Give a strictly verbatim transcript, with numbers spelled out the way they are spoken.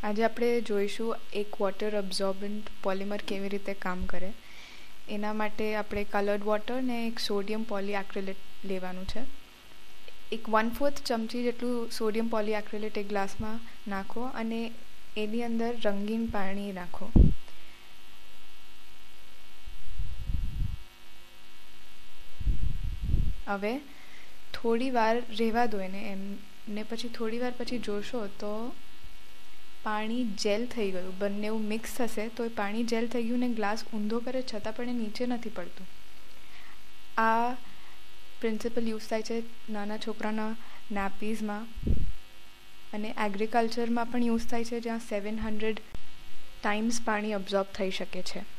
આજે આપણે જોઈશું એક વોટર અબ્ઝોર્બન્ટ પોલિમર કેવી રીતે કામ કરે. એના માટે આપણે કલર્ડ વોટર ને એક સોડિયમ પોલીએક્રિલેટ લેવાનું છે. એક વન ફોર્થ ચમચી જેટલું સોડિયમ પોલીએક્રિલેટ એક ગ્લાસમાં નાખો અને એની અંદર રંગીન પાણી નાખો. હવે થોડી વાર રહેવા દો એને એમ ને પછી થોડી વાર પછી જોશો તો પાણી જેલ થઈ ગયું. બંને એવું મિક્સ થશે તો એ પાણી જેલ થઈ ગયું ને ગ્લાસ ઊંધો કરે છતાં પણ એ નીચે નથી પડતું. આ પ્રિન્સિપલ યુઝ થાય છે નાના છોકરાના નેપીઝમાં અને એગ્રીકલ્ચરમાં પણ યુઝ થાય છે, જ્યાં સેવન હંડ્રેડ ટાઈમ્સ પાણી અબ્ઝોર્બ થઈ શકે છે.